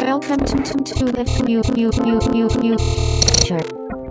Welcome to the future.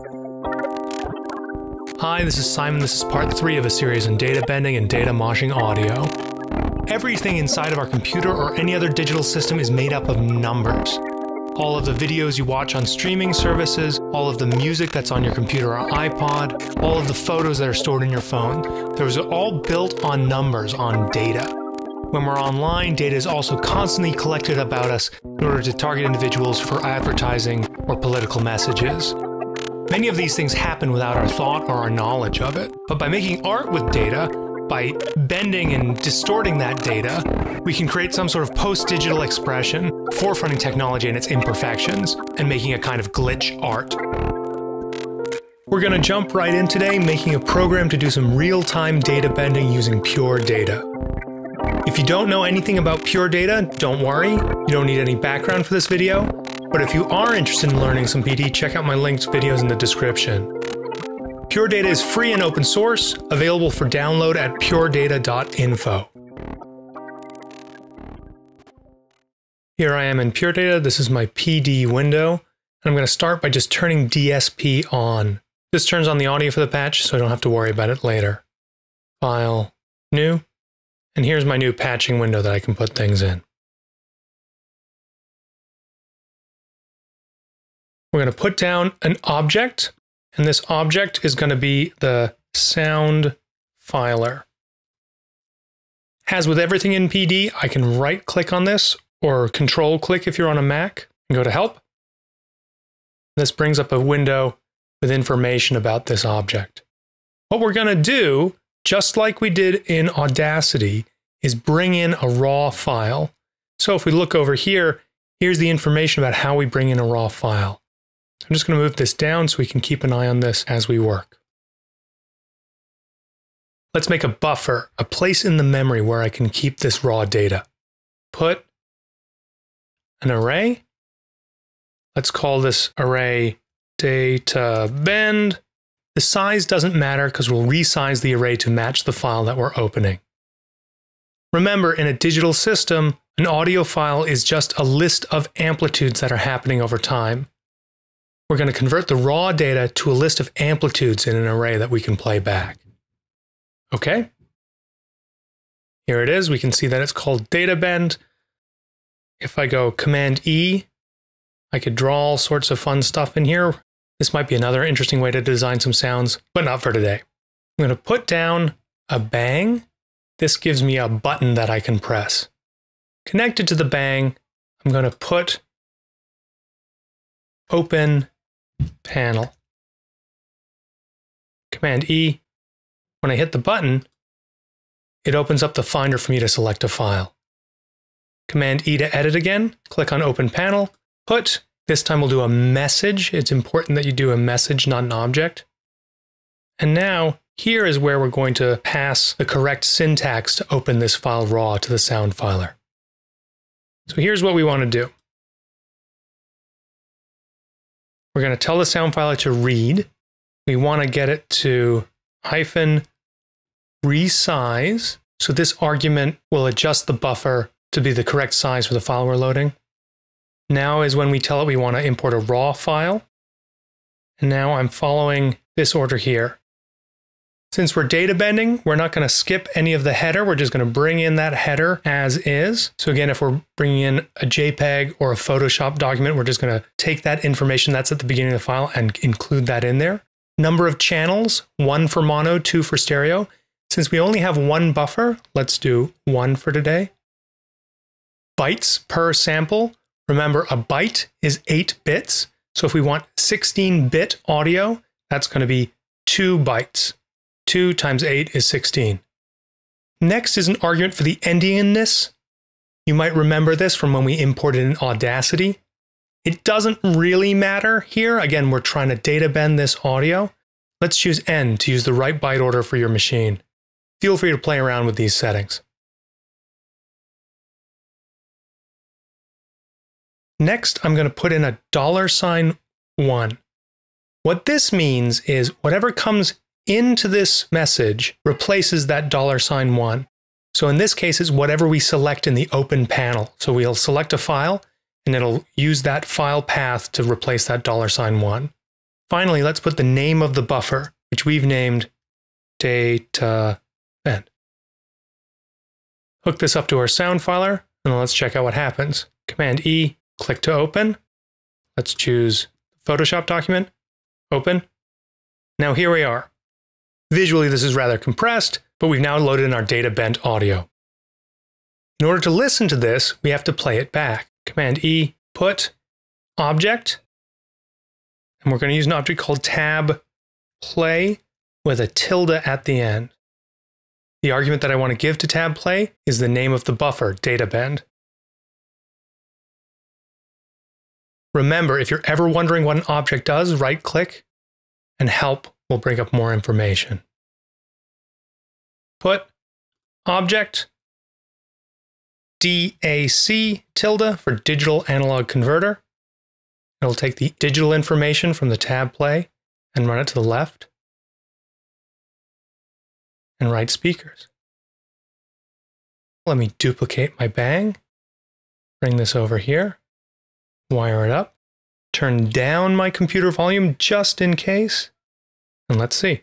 Hi, this is Simon. This is part 3 of a series on data bending and data moshing audio. Everything inside of our computer or any other digital system is made up of numbers. All of the videos you watch on streaming services, all of the music that's on your computer or iPod, all of the photos that are stored in your phone, those are all built on numbers, on data. When we're online, data is also constantly collected about us in order to target individuals for advertising or political messages. Many of these things happen without our thought or our knowledge of it. But by making art with data, by bending and distorting that data, we can create some sort of post-digital expression, forefronting technology and its imperfections, and making a kind of glitch art. We're going to jump right in today, making a program to do some real-time data bending using Pure Data. If you don't know anything about Pure Data, don't worry, you don't need any background for this video. But if you are interested in learning some PD, check out my linked videos in the description. Pure Data is free and open source, available for download at puredata.info. Here I am in Pure Data. This is my PD window. And I'm going to start by just turning DSP on. This turns on the audio for the patch, so I don't have to worry about it later. File, New. And here's my new patching window that I can put things in. We're going to put down an object, and this object is going to be the sound filer. As with everything in PD, I can right-click on this, or control-click if you're on a Mac, and go to Help. This brings up a window with information about this object. What we're going to do, just like we did in Audacity, is bring in a raw file. So if we look over here, here's the information about how we bring in a raw file. I'm just going to move this down so we can keep an eye on this as we work. Let's make a buffer, a place in the memory where I can keep this raw data. Put an array. Let's call this array data bend. The size doesn't matter because we'll resize the array to match the file that we're opening. Remember, in a digital system, an audio file is just a list of amplitudes that are happening over time. We're going to convert the raw data to a list of amplitudes in an array that we can play back. Okay? Here it is. We can see that it's called data bend. If I go Command E, I could draw all sorts of fun stuff in here. This might be another interesting way to design some sounds, but not for today. I'm going to put down a bang. This gives me a button that I can press. Connected to the bang, I'm going to put Open Panel. Command E. When I hit the button, it opens up the Finder for me to select a file. Command E to edit again. Click on Open Panel. Put. This time we'll do a message. It's important that you do a message, not an object. And now, here is where we're going to pass the correct syntax to open this file raw to the sound filer. So here's what we want to do. We're going to tell the sound filer to read. We want to get it to -resize. So this argument will adjust the buffer to be the correct size for the file we're loading. Now is when we tell it we want to import a raw file. And now I'm following this order here. Since we're data bending, we're not going to skip any of the header. We're just going to bring in that header as is. So again, if we're bringing in a JPEG or a Photoshop document, we're just going to take that information that's at the beginning of the file and include that in there. Number of channels, 1 for mono, 2 for stereo. Since we only have 1 buffer, let's do 1 for today. Bytes per sample. Remember, a byte is 8 bits. So if we want 16-bit audio, that's going to be 2 bytes. 2 times 8 is 16. Next is an argument for the endianness. You might remember this from when we imported in Audacity. It doesn't really matter here. Again, we're trying to data bend this audio. Let's choose N to use the right byte order for your machine. Feel free to play around with these settings. Next, I'm going to put in a $1. What this means is whatever comes into this message replaces that $1. So in this case, it's whatever we select in the open panel. So we'll select a file, and it'll use that file path to replace that $1. Finally, let's put the name of the buffer, which we've named data bend. Hook this up to our sound filer, and let's check out what happens. Command E, click to open. Let's choose Photoshop document, open. Now here we are. Visually, this is rather compressed, but we've now loaded in our data bent audio. In order to listen to this, we have to play it back. Command E, put object, and we're going to use an object called tab play with a tilde at the end. The argument that I want to give to tab play is the name of the buffer, data bend. Remember, if you're ever wondering what an object does, right-click, and help will bring up more information. Put object DAC tilde for digital analog converter. It'll take the digital information from the tab play and run it to the left and right speakers. Let me duplicate my bang, bring this over here, wire it up, turn down my computer volume just in case, and let's see.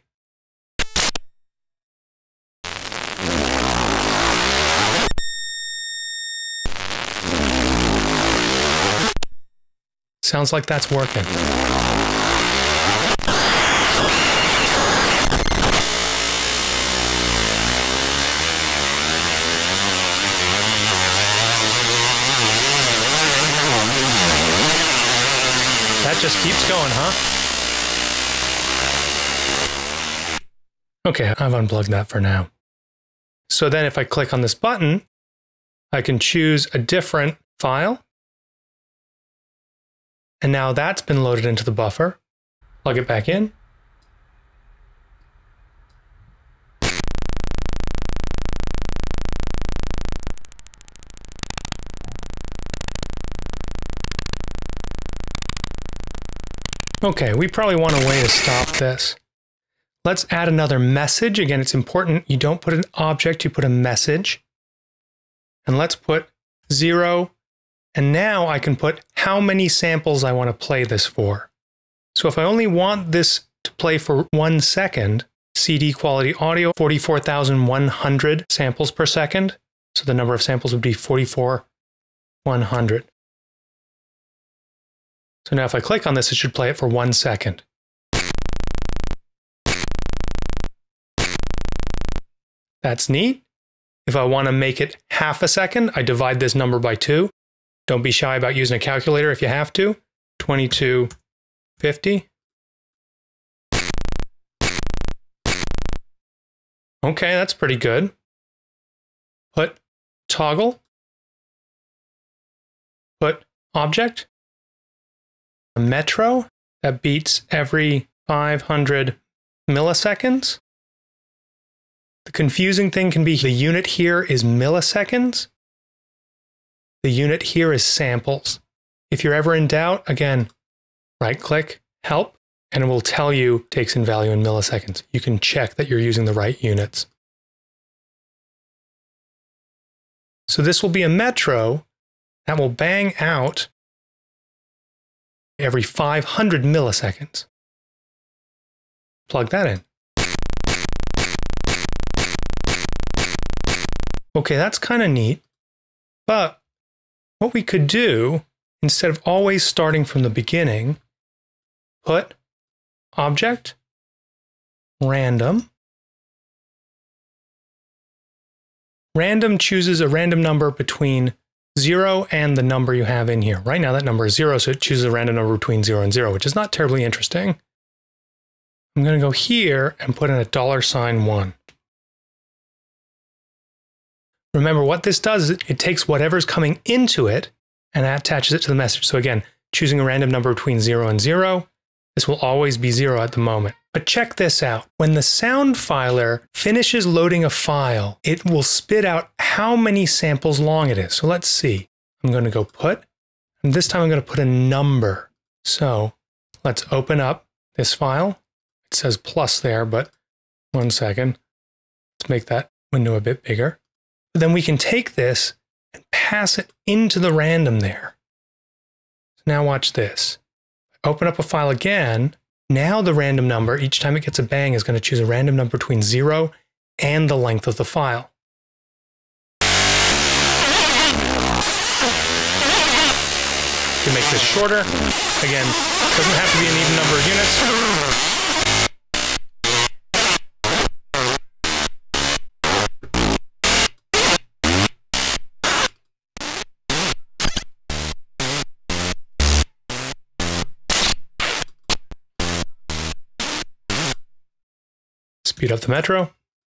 Sounds like that's working. That just keeps going, huh? Okay, I've unplugged that for now. So then if I click on this button, I can choose a different file. And now that's been loaded into the buffer. Plug it back in. Okay, we probably want a way to stop this. Let's add another message. Again, it's important you don't put an object, you put a message. And let's put 0. And now I can put how many samples I want to play this for. So if I only want this to play for 1 second, CD quality audio, 44,100 samples per second. So the number of samples would be 44,100. So now if I click on this, it should play it for 1 second. That's neat. If I want to make it half a second, I divide this number by 2. Don't be shy about using a calculator if you have to. 2250. Okay, that's pretty good. Put toggle. Put object. A metro that beats every 500 milliseconds. The confusing thing can be the unit here is milliseconds. The unit here is samples. If you're ever in doubt, again, right-click, help, and it will tell you takes in value in milliseconds. You can check that you're using the right units. So this will be a metro that will bang out every 500 milliseconds. Plug that in. Okay, that's kind of neat, but what we could do, instead of always starting from the beginning, put object, random. Random chooses a random number between 0 and the number you have in here. Right now that number is 0, so it chooses a random number between 0 and 0, which is not terribly interesting. I'm going to go here and put in a $1. Remember, what this does is it takes whatever's coming into it and attaches it to the message. So again, choosing a random number between 0 and 0. This will always be 0 at the moment. But check this out. When the sound filer finishes loading a file, it will spit out how many samples long it is. So let's see. I'm going to go put, and this time I'm going to put a number. So let's open up this file. It says plus there, but 1 second. Let's make that window a bit bigger. But then we can take this and pass it into the random there. Now watch this. Open up a file again. Now the random number, each time it gets a bang, is going to choose a random number between 0 and the length of the file. You can make this shorter. Again, doesn't have to be an even number of units. Speed up the metro.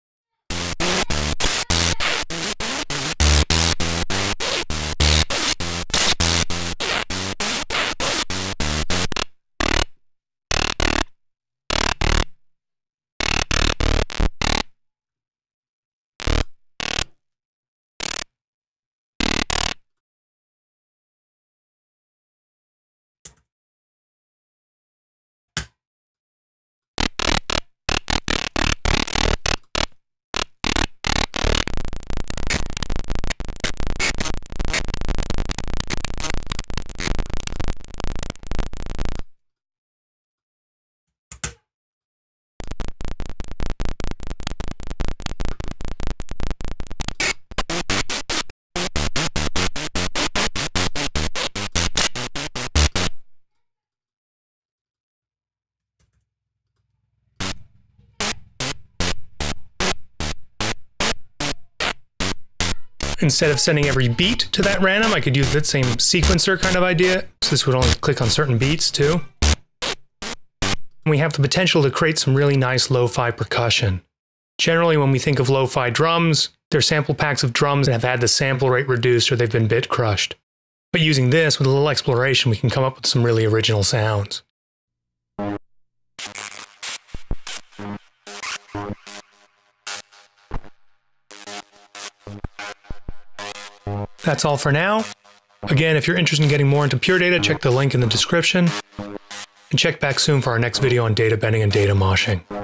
Instead of sending every beat to that random, I could use that same sequencer kind of idea. So this would only click on certain beats too. And we have the potential to create some really nice lo-fi percussion. Generally, when we think of lo-fi drums, they're sample packs of drums that have had the sample rate reduced or they've been bit crushed. But using this, with a little exploration, we can come up with some really original sounds. That's all for now. Again, if you're interested in getting more into Pure Data, check the link in the description. And check back soon for our next video on data bending and data moshing.